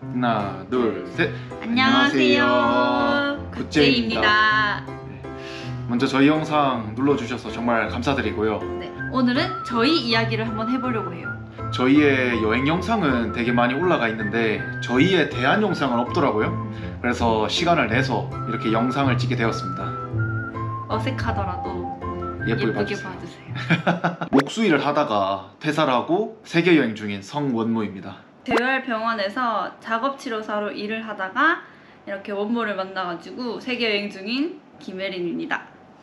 하나, 둘, 셋. 안녕하세요. 굿제이입니다. 먼저 저희 영상 눌러주셔서 정말 감사드리고요. 네, 오늘은 저희 이야기를 한번 해보려고 해요. 저희의 여행 영상은 되게 많이 올라가 있는데 저희의 대한 영상은 없더라고요. 그래서 시간을 내서 이렇게 영상을 찍게 되었습니다. 어색하더라도 예쁘게 봐주세요. 목수일을 하다가 퇴사를 하고 세계여행 중인 성원무입니다. 재활병원에서 작업치료사로 일을 하다가 이렇게 원모를 만나가지고 세계여행 중인 김혜린입니다.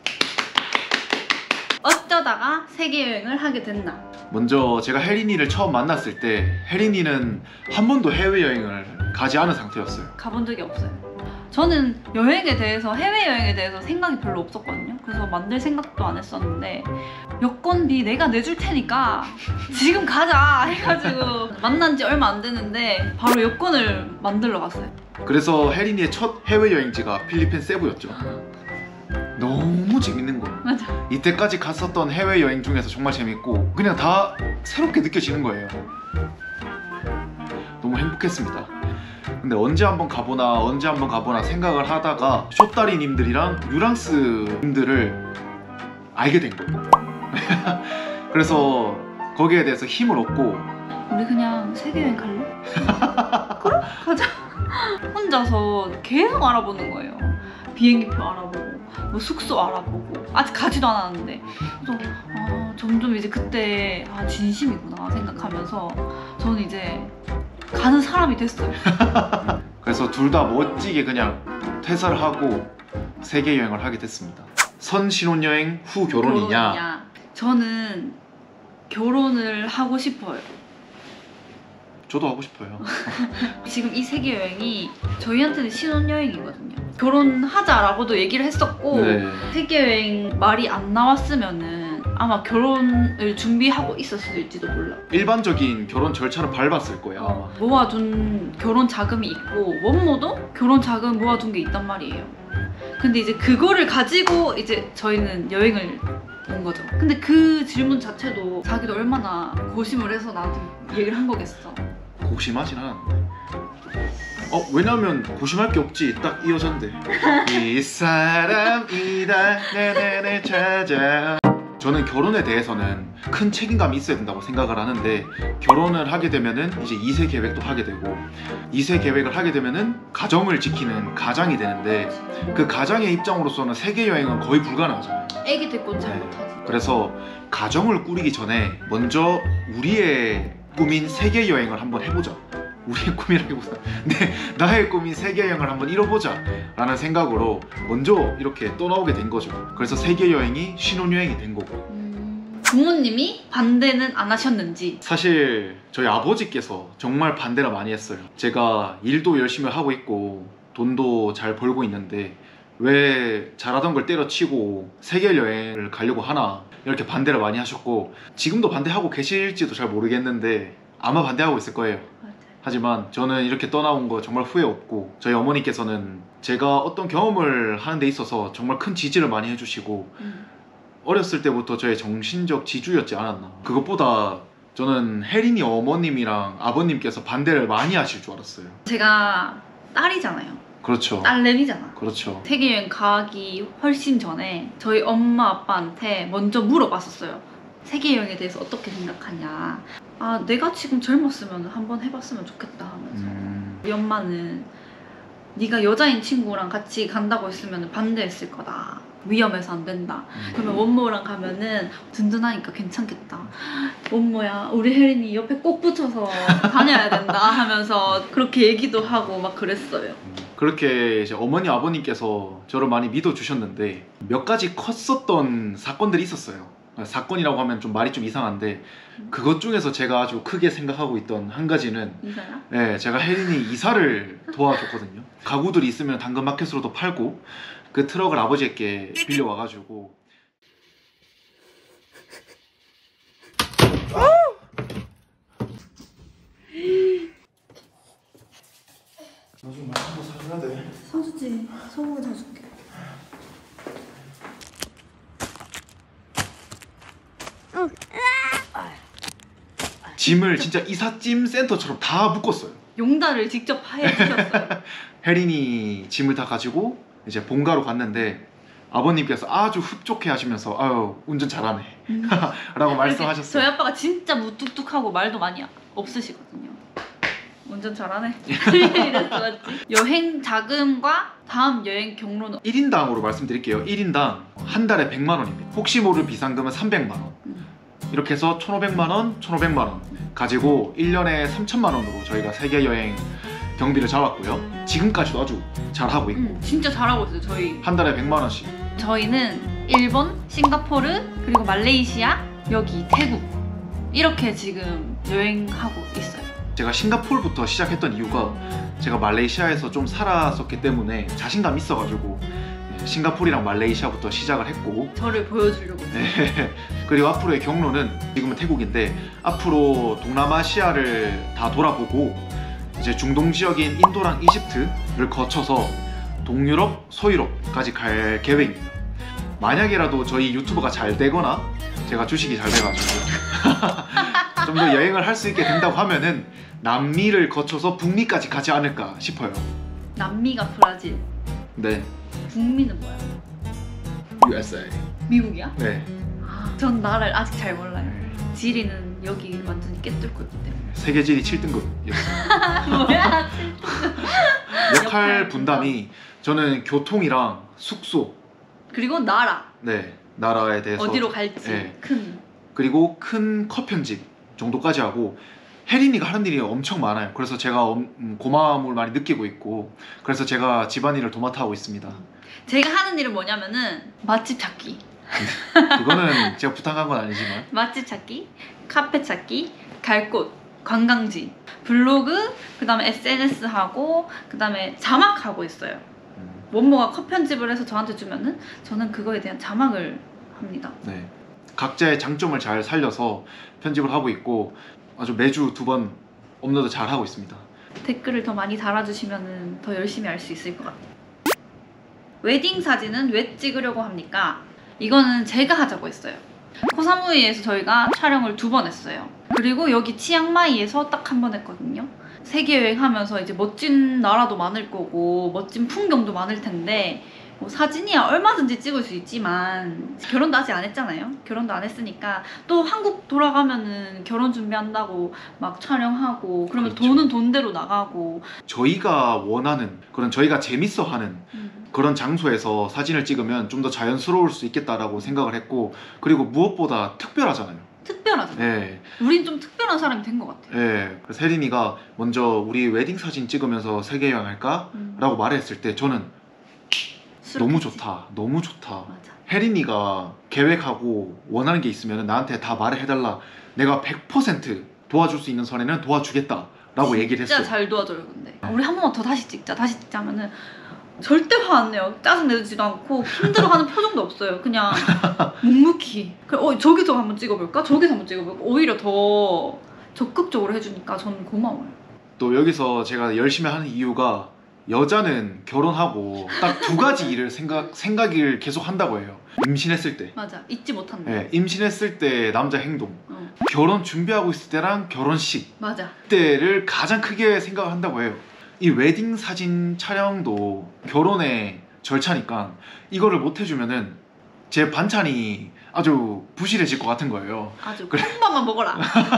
어쩌다가 세계여행을 하게 됐나? 먼저 제가 혜린이를 처음 만났을 때 혜린이는 한 번도 해외여행을 가지 않은 상태였어요. 가본 적이 없어요. 저는 여행에 대해서, 해외여행에 대해서 생각이 별로 없었거든요. 그래서 만들 생각도 안 했었는데 여권비 내가 내줄 테니까 지금 가자 해가지고 만난 지 얼마 안 됐는데 바로 여권을 만들러 갔어요. 그래서 혜린이의 첫 해외여행지가 필리핀 세부였죠. 너무 재밌는 거예요. 맞아. 이때까지 갔었던 해외여행 중에서 정말 재밌고 그냥 다 새롭게 느껴지는 거예요. 너무 행복했습니다. 근데 언제 한번 가보나 생각을 하다가 쇼다리님들이랑 유랑스님들을 알게 된 거예요. 그래서 거기에 대해서 힘을 얻고 우리 그냥 세계여행 갈래? 그럼 가자. 혼자서 계속 알아보는 거예요. 비행기표 알아보고 뭐 숙소 알아보고 아직 가지도 않았는데 그래서 점점 이제 그때 진심이구나 생각하면서 저는 이제 가는 사람이 됐어요. 그래서 둘 다 멋지게 그냥 퇴사를 하고 세계여행을 하게 됐습니다. 선 신혼여행 후 결혼이냐? 저는 결혼을 하고 싶어요. 저도 하고 싶어요. 지금 이 세계여행이 저희한테는 신혼여행이거든요. 결혼하자라고도 얘기를 했었고 네. 세계여행 말이 안 나왔으면은 아마 결혼을 준비하고 있었을지도 몰라. 일반적인 결혼 절차를 밟았을 거예요. 아마. 모아둔 결혼 자금이 있고 원모도 결혼 자금 모아둔 게 있단 말이에요. 근데 이제 그거를 가지고 이제 저희는 여행을 온 거죠. 근데 그 질문 자체도 자기도 얼마나 고심을 해서 나한테 얘기를 한 거겠어. 고심하진 않았는데. 왜냐면 고심할 게 없지. 딱 이 여잔데. 이 사람이다 내내 찾아. 저는 결혼에 대해서는 큰 책임감이 있어야 된다고 생각을 하는데 결혼을 하게 되면은 이제 2세 계획도 하게 되고 2세 계획을 하게 되면은 가정을 지키는 가장이 되는데 그 가장의 입장으로서는 세계여행은 거의 불가능하잖아요. 애기 데리고는 잘 못하지. 그래서 가정을 꾸리기 전에 먼저 우리의 꿈인 세계여행을 한번 해보자. 우리의 꿈이라기보다 나의 꿈인 세계여행을 한번 이뤄보자 라는 생각으로 먼저 이렇게 떠나오게 된 거죠. 그래서 세계여행이 신혼여행이 된 거고. 부모님이 반대는 안 하셨는지. 사실 저희 아버지께서 정말 반대를 많이 했어요. 제가 일도 열심히 하고 있고 돈도 잘 벌고 있는데 왜 잘하던 걸 때려치고 세계여행을 가려고 하나 이렇게 반대를 많이 하셨고 지금도 반대하고 계실지도 잘 모르겠는데 아마 반대하고 있을 거예요. 하지만 저는 이렇게 떠나온 거 정말 후회 없고 저희 어머니께서는 제가 어떤 경험을 하는 데 있어서 정말 큰 지지를 많이 해주시고 어렸을 때부터 저의 정신적 지주였지 않았나. 그것보다 저는 혜린이 어머님이랑 아버님께서 반대를 많이 하실 줄 알았어요. 제가 딸이잖아요. 그렇죠. 딸내미잖아. 그렇죠. 세계여행 가기 훨씬 전에 저희 엄마 아빠한테 먼저 물어봤었어요. 세계여행에 대해서 어떻게 생각하냐. 내가 지금 젊었으면 한번 해봤으면 좋겠다 하면서 우리 엄마는 네가 여자인 친구랑 같이 간다고 했으면 반대했을 거다. 위험해서 안 된다. 그러면 원모랑 가면은 든든하니까 괜찮겠다. 원모야 우리 혜린이 옆에 꼭 붙여서 다녀야 된다 하면서 그렇게 얘기도 하고 막 그랬어요. 그렇게 이제 어머니 아버님께서 저를 많이 믿어주셨는데 몇 가지 컸었던 사건들이 있었어요. 사건이라고 하면 좀 말이 좀 이상한데 그것 중에서 제가 아주 크게 생각하고 있던 한 가지는 이사야? 네, 제가 혜린이 이사를 도와줬거든요. 가구들이 있으면 당근마켓으로도 팔고 그 트럭을 아버지께 빌려와가지고 나중에 맛있는 거 사줘야 돼. 사주지. 소고기 사줄게. 짐을 진짜 이삿짐 센터처럼 다 묶었어요. 용달을 직접 해주셨어요. 혜린이 짐을 다 가지고 이제 본가로 갔는데 아버님께서 아주 흡족해 하시면서 아유 운전 잘하네 라고 말씀하셨어요. 저희 아빠가 진짜 무뚝뚝하고 말도 많이 없으시거든요. 운전 잘하네. 이랬어 맞지? 여행 자금과 다음 여행 경로는 1인당으로 말씀드릴게요. 1인당 한 달에 100만 원입니다. 혹시 모를 비상금은 300만 원. 이렇게 해서 1,500만 원, 1,500만 원 가지고 1년에 3,000만 원으로 저희가 세계 여행 경비를 잡았고요. 지금까지도 아주 잘하고 있고 진짜 잘하고 있어요. 저희 한 달에 100만 원씩. 저희는 일본, 싱가포르, 그리고 말레이시아, 여기 태국 이렇게 지금 여행하고 있어요. 제가 싱가포르부터 시작했던 이유가 제가 말레이시아에서 좀 살았었기 때문에 자신감 있어가지고 싱가포르랑 말레이시아부터 시작을 했고 저를 보여주려고. 네. 그리고 앞으로의 경로는 지금은 태국인데 앞으로 동남아시아를 다 돌아보고 이제 중동 지역인 인도랑 이집트를 거쳐서 동유럽, 서유럽까지 갈 계획입니다. 만약에라도 저희 유튜버가 잘 되거나 제가 주식이 잘 돼가지고 좀 더 여행을 할 수 있게 된다고 하면은 남미를 거쳐서 북미까지 가지 않을까 싶어요. 남미가 브라질, 네, 북미는 뭐야? USA. 미국이야? 네. 전 나라를 아직 잘 몰라요. 지리는 여기 완전히 깨뚫고 있기 때문에. 세계지리 7등급이었어요. 뭐야? 역할 분담이 저는 교통이랑 숙소, 그리고 나라 네, 나라에 대해서 어디로 갈지 네. 큰. 그리고 큰 컷 편집 정도까지 하고 혜린이가 하는 일이 엄청 많아요. 그래서 제가 고마움을 많이 느끼고 있고 그래서 제가 집안일을 도맡아 하고 있습니다. 제가 하는 일은 뭐냐면은 맛집 찾기. 그거는 제가 부탁한 건 아니지만 맛집 찾기, 카페 찾기, 갈 곳, 관광지, 블로그, 그 다음에 SNS 하고 그 다음에 자막하고 있어요. 원모가 컷 편집을 해서 저한테 주면은 저는 그거에 대한 자막을 합니다. 네, 각자의 장점을 잘 살려서 편집을 하고 있고 아주 매주 2번 업로드 잘 하고 있습니다. 댓글을 더 많이 달아주시면은 더 열심히 할 수 있을 것 같아요. 웨딩 사진은 왜 찍으려고 합니까? 이거는 제가 하자고 했어요. 코사무이에서 저희가 촬영을 2번 했어요. 그리고 여기 치앙마이에서 딱 1번 했거든요. 세계 여행하면서 이제 멋진 나라도 많을 거고 멋진 풍경도 많을 텐데 뭐 사진이야 얼마든지 찍을 수 있지만 결혼도 아직 안 했잖아요. 결혼도 안 했으니까 또 한국 돌아가면은 결혼 준비한다고 막 촬영하고 그러면 그렇죠. 돈은 돈대로 나가고 저희가 원하는 그런 저희가 재밌어하는 그런 장소에서 사진을 찍으면 좀 더 자연스러울 수 있겠다라고 생각을 했고 그리고 무엇보다 특별하잖아요. 특별하죠. 네, 우린 좀 특별한 사람이 된 것 같아요. 네. 그래서 혜린이가 먼저 우리 웨딩 사진 찍으면서 세계 여행 할까? 라고 말했을 때 저는 너무 수락했지. 좋다, 너무 좋다. 맞아. 혜린이가 계획하고 원하는 게 있으면 나한테 다 말을 해달라. 내가 100% 도와줄 수 있는 선에는 도와주겠다 라고 얘기를 했어요. 진짜 잘 도와줘요. 근데 우리 한 번만 더 다시 찍자. 다시 찍자면은 절대 화 안 내요. 짜증 내지도 않고 힘들어하는 표정도 없어요. 그냥 묵묵히. 저기서 한번 찍어볼까? 저기서 한번 찍어볼까? 오히려 더 적극적으로 해주니까 저는 고마워요. 또 여기서 제가 열심히 하는 이유가 여자는 결혼하고 딱 2가지 일을 생각을 계속 한다고 해요. 임신했을 때, 맞아. 잊지 못한다. 네, 임신했을 때 남자 행동, 어, 결혼 준비하고 있을 때랑 결혼식 맞아. 때를 가장 크게 생각을 한다고 해요. 이 웨딩 사진 촬영도 결혼의 절차니까 이거를 못 해주면은 제 반찬이 아주 부실해질 것 같은 거예요. 아주 그래. 콩밥만 먹어라.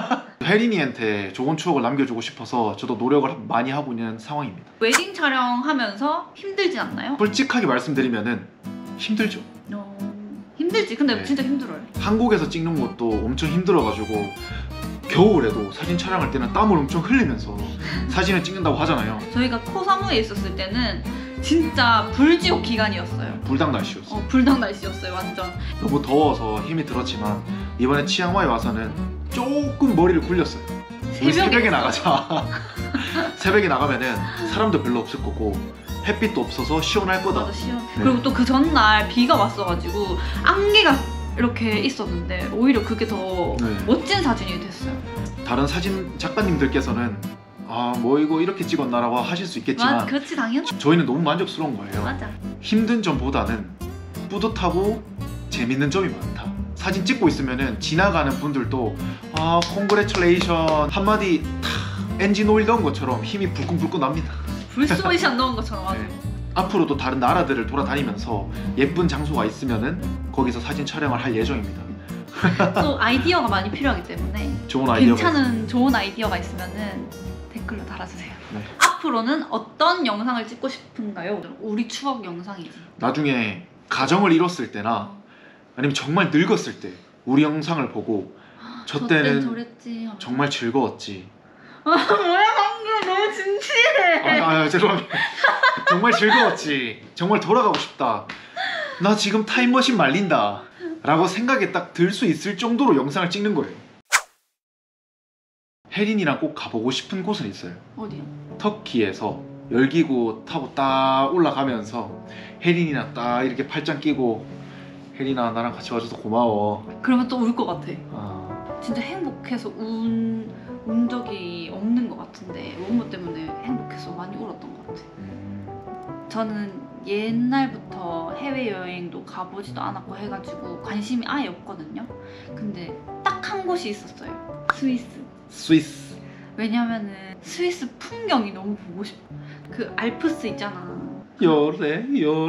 혜린이한테 좋은 추억을 남겨주고 싶어서 저도 노력을 많이 하고 있는 상황입니다. 웨딩 촬영하면서 힘들진 않나요? 솔직하게 말씀드리면은 힘들죠. 힘들지. 근데 네. 진짜 힘들어요. 한국에서 찍는 것도 엄청 힘들어가지고 겨울에도 사진 촬영할 때는 땀을 엄청 흘리면서 사진을 찍는다고 하잖아요. 저희가 코사무에 있었을 때는 진짜 불지옥 기간이었어요. 불닭 날씨였어. 불닭 날씨였어요. 완전. 너무 더워서 힘이 들었지만 이번에 치앙마이 와서는 조금 머리를 굴렸어요. 우리 새벽에 나가자. 새벽에 나가면은 사람도 별로 없을 거고 햇빛도 없어서 시원할 거다. 맞아, 시원. 네. 그리고 또 그 전날 비가 왔어가지고 안개가 이렇게 있었는데 오히려 그게 더 네. 멋진 사진이 됐어요. 다른 사진 작가님들께서는 아 뭐 이거 이렇게 찍었나라고 하실 수 있겠지만 그렇지 당연. 저희는 너무 만족스러운 거예요. 맞아. 힘든 점보다는 뿌듯하고 재밌는 점이 많다. 사진 찍고 있으면은 지나가는 분들도 아 콩그레츄레이션 한마디 탁 엔진 오일 넣은 것처럼 힘이 불끈불끈 납니다. 불쏘이시 안 넣은 것처럼 아주. 네. 앞으로도 다른 나라들을 돌아다니면서 예쁜 장소가 있으면은 거기서 사진 촬영을 할 예정입니다. 또 아이디어가 많이 필요하기 때문에 좋은 아이디어가 괜찮은 좋은 아이디어가 있으면은 댓글로 달아주세요. 네. 앞으로는 어떤 영상을 찍고 싶은가요? 우리 추억 영상이지. 나중에 가정을 이뤘을 때나 아니면 정말 늙었을 때 우리 영상을 보고 저 때는 저랬지. 정말 즐거웠지. 뭐야 방금 너무 진지해. 죄송합니다. 정말 즐거웠지. 정말 돌아가고 싶다. 나 지금 타임머신 말린다. 라고 생각이 딱 들 수 있을 정도로 영상을 찍는 거예요. 혜린이랑 꼭 가보고 싶은 곳은 있어요. 어디요? 터키에서 열기구 타고 딱 올라가면서 혜린이랑 딱 이렇게 팔짱 끼고 혜린아 나랑 같이 와줘서 고마워. 그러면 또 울 것 같아. 아, 진짜 행복해서 운 적이 없는 것 같은데 원모 때문에 행복해서 많이 울었던 것 같아. 저는 옛날부터 해외여행도 가보지도 않았고 해가지고 관심이 아예 없거든요. 근데 딱 한 곳이 있었어요. 스위스. 왜냐면은 스위스 풍경이 너무 보고 싶어. 그 알프스 있잖아. 요레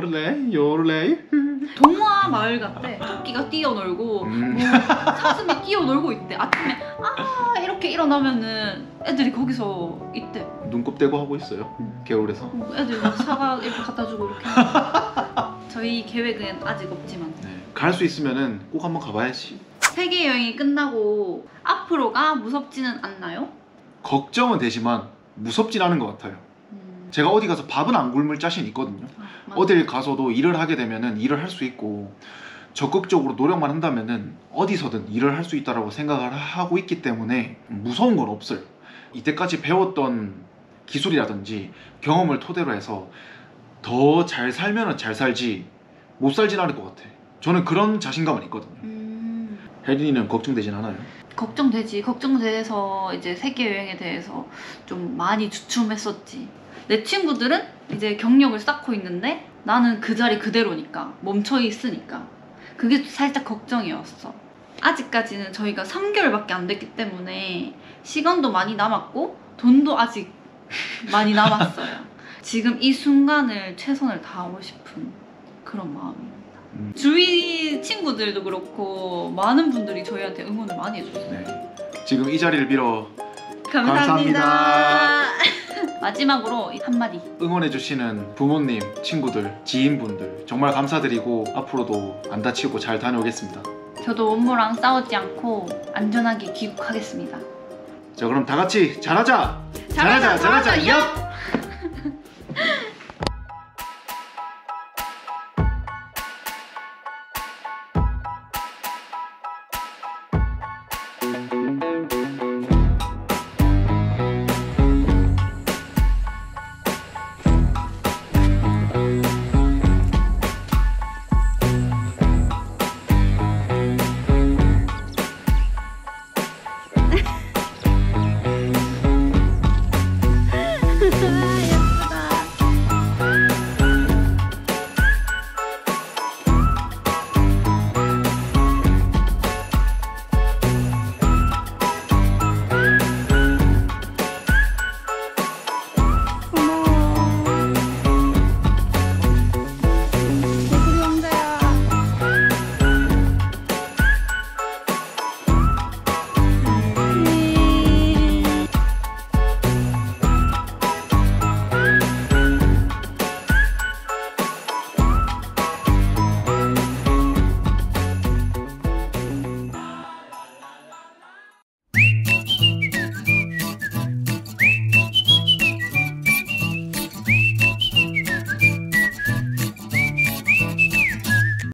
동화 마을 같대. 토끼가 뛰어놀고 뭐 사슴이 뛰어놀고 있대. 아침에 이렇게 일어나면은 애들이 거기서 있대. 눈곱 떼고 하고 있어요. 겨울에서. 애들 사과 이렇게 갖다 주고 이렇게. 저희 계획은 아직 없지만 갈 수 있으면은 꼭 한번 가봐야지. 세계 여행이 끝나고 앞으로가 무섭지는 않나요? 걱정은 되지만 무섭진 않은 것 같아요. 제가 어디 가서 밥은 안 굶을 자신 있거든요. 맞아. 어딜 가서도 일을 하게 되면은 일을 할 수 있고 적극적으로 노력만 한다면은 어디서든 일을 할 수 있다라고 생각을 하고 있기 때문에 무서운 건 없어요. 이때까지 배웠던 기술이라든지 경험을 토대로 해서 더 잘 살면은 잘 살지 못 살진 않을 것 같아. 저는 그런 자신감은 있거든요. 혜린이는 걱정되진 않아요? 걱정되지. 걱정돼서 이제 세계 여행에 대해서 좀 많이 주춤했었지. 내 친구들은 이제 경력을 쌓고 있는데 나는 그 자리 그대로니까 멈춰 있으니까 그게 살짝 걱정이었어. 아직까지는 저희가 3개월밖에 안 됐기 때문에 시간도 많이 남았고 돈도 아직 많이 남았어요. 지금 이 순간을 최선을 다하고 싶은 그런 마음입니다. 주위 친구들도 그렇고 많은 분들이 저희한테 응원을 많이 해줬어요. 네. 지금 이 자리를 빌어 감사합니다. 마지막으로 한마디. 응원해주시는 부모님, 친구들, 지인분들 정말 감사드리고 앞으로도 안 다치고 잘 다녀오겠습니다. 저도 원모랑 싸우지 않고 안전하게 귀국하겠습니다. 자, 그럼 다 같이 잘하자! 잘하자! 얍!